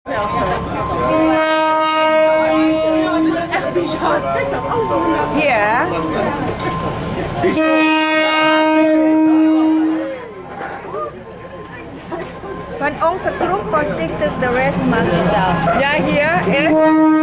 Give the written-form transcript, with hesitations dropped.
Echt bizar. Ja. Van onze groep voorzichtig, de rest mag je zelf. Ja, hier, echt.